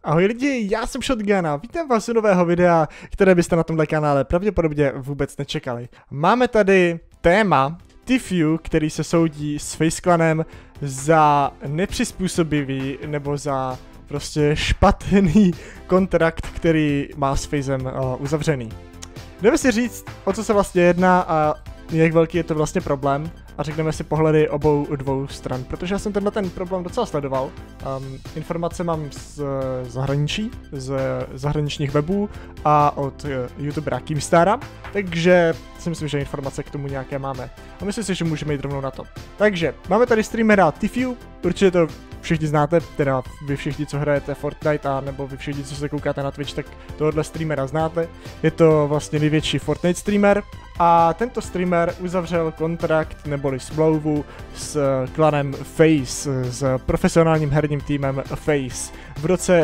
Ahoj lidi, já jsem Shotgun a vítám vás u nového videa, které byste na tomhle kanále pravděpodobně vůbec nečekali. Máme tady téma Tfue, který se soudí s FaZe Clanem za nepřizpůsobivý nebo za prostě špatný kontrakt, který má s FaZem uzavřený. Jdeme si říct, o co se vlastně jedná a jak velký je to vlastně problém. A řekneme si pohledy obou dvou stran, protože já jsem ten problém docela sledoval. Informace mám z zahraničí, z zahraničních webů a od youtubera Keemstara, takže si myslím, že informace k tomu nějaké máme. A myslím si, že můžeme jít rovnou na to. Takže máme tady streamera Tfue, určitě to všichni znáte, teda vy všichni, co hrajete Fortnite, a nebo vy všichni, co se koukáte na Twitch, tak tohohle streamera znáte. Je to vlastně největší Fortnite streamer a tento streamer uzavřel kontrakt neboli smlouvu s klanem FaZe, s profesionálním herním týmem FaZe v roce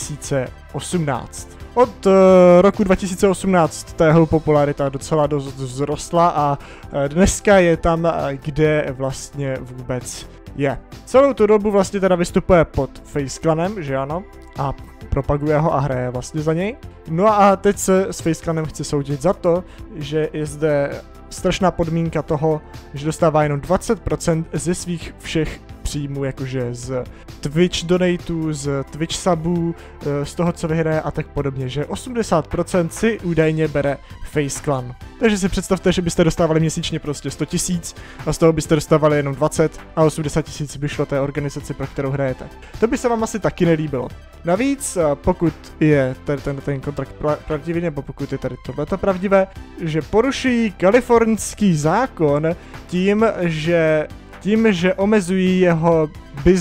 2018. Od roku 2018 ta jeho popularita docela dost vzrostla a dneska je tam, kde vlastně vůbec je. Celou tu dobu vlastně teda vystupuje pod FaZe Clanem, že ano, a propaguje ho a hraje vlastně za něj. No a teď se s FaZe Clanem chce soudit za to, že je zde strašná podmínka toho, že dostává jenom 20% ze svých všech příjmů, jakože z Twitch donatů, z Twitch subů, z toho, co vyhraje a tak podobně, že 80% si údajně bere FaZe Clan. Takže si představte, že byste dostávali měsíčně prostě 100 000 a z toho byste dostávali jenom 20 a 80 000 by šlo té organizaci, pro kterou hrajete. To by se vám asi taky nelíbilo. Navíc, pokud je ten kontrakt pravdivý, nebo pokud je tady tohleto pravdivé, že poruší kalifornský zákon tím, že omezují jeho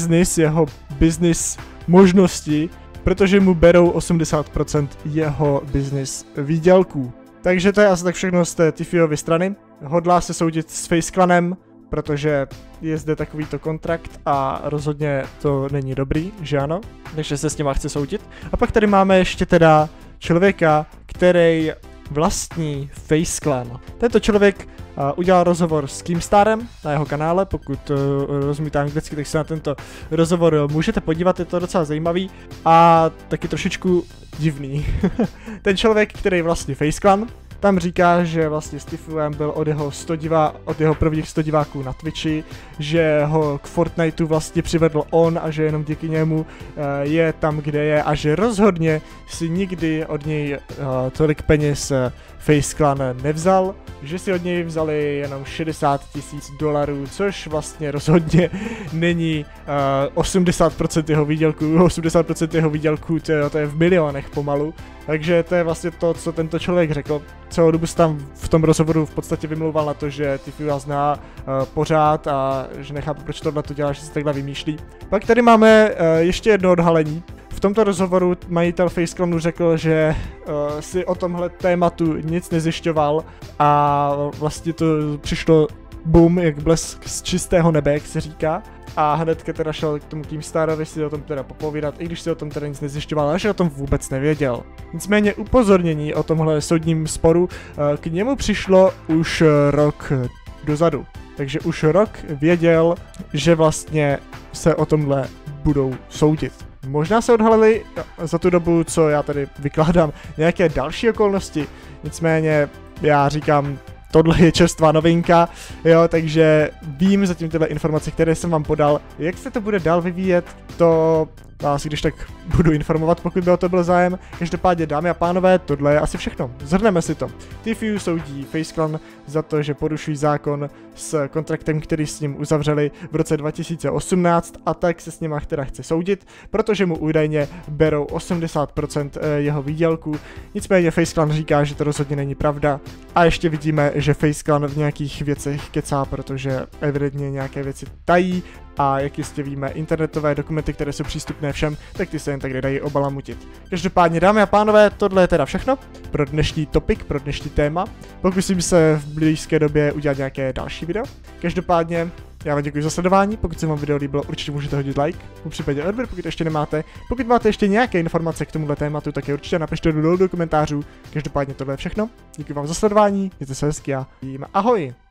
business možnosti, protože mu berou 80% jeho business výdělků. Takže to je asi tak všechno z té Tfueovy strany. Hodlá se soudit s FaZe Clanem, protože je zde takovýto kontrakt a rozhodně to není dobrý, že ano? Takže se s něma chce soudit. A pak tady máme ještě teda člověka, který vlastní FaZe Clan. Tento člověk udělal rozhovor s Keemstarem na jeho kanále, pokud rozumíte anglicky, tak se na tento rozhovor můžete podívat, je to docela zajímavý a taky trošičku divný. Ten člověk, který vlastní FaZe Clan, tam říká, že vlastně s Tfuem byl od jeho prvních 100 diváků na Twitchi, že ho k Fortniteu vlastně přivedl on a že jenom díky němu je tam, kde je a že rozhodně si nikdy od něj tolik peněz FaZe Clan nevzal, že si od něj vzali jenom $60 000, což vlastně rozhodně není 80% jeho výdělků, 80% jeho výdělků, to je v milionech pomalu. Takže to je vlastně to, co tento člověk řekl. Celou dobu se tam v tom rozhovoru v podstatě vymlouval na to, že Tfue zná pořád a že nechápu, proč tohle to dělá, že se takhle vymýšlí. Pak tady máme ještě jedno odhalení. V tomto rozhovoru majitel FaZe Clanu řekl, že si o tomhle tématu nic nezjišťoval a vlastně to přišlo boom, jak blesk z čistého nebe, jak se říká. A hnedka teda šel k tomu Keemstarovi si o tom teda popovídat, i když si o tom teda nic nezjišťoval, a že o tom vůbec nevěděl. Nicméně upozornění o tomhle soudním sporu k němu přišlo už rok dozadu. Takže už rok věděl, že vlastně se o tomhle budou soudit. Možná se odhalily za tu dobu, co já tady vykládám, nějaké další okolnosti, nicméně já říkám, tohle je čerstvá novinka, jo, takže vím zatím tyhle informace, které jsem vám podal. Jak se to bude dál vyvíjet, to vás když tak budu informovat, pokud by o to byl zájem. Každopádně, dámy a pánové, tohle je asi všechno. Zhrneme si to. Tfue soudí FaZe Clan za to, že porušují zákon s kontraktem, který s ním uzavřeli v roce 2018 a tak se s nima teda chce soudit, protože mu údajně berou 80% jeho výdělků. Nicméně FaZe Clan říká, že to rozhodně není pravda a ještě vidíme, že FaZe Clan v nějakých věcech kecá, protože evidentně nějaké věci tají. A jak jistě víme, internetové dokumenty, které jsou přístupné všem, tak ty se jen tak nedají obalamutit. Každopádně, dámy a pánové, tohle je teda všechno pro dnešní topik, pro dnešní téma. Pokusím se v blízké době udělat nějaké další video. Každopádně, já vám děkuji za sledování, pokud se vám video líbilo, určitě můžete hodit like, v případě odběr, pokud ještě nemáte. Pokud máte ještě nějaké informace k tomuhle tématu, tak je určitě napište dolů do komentářů. Každopádně tohle je všechno. Děkuji vám za sledování, mějte se hezky a ahoj!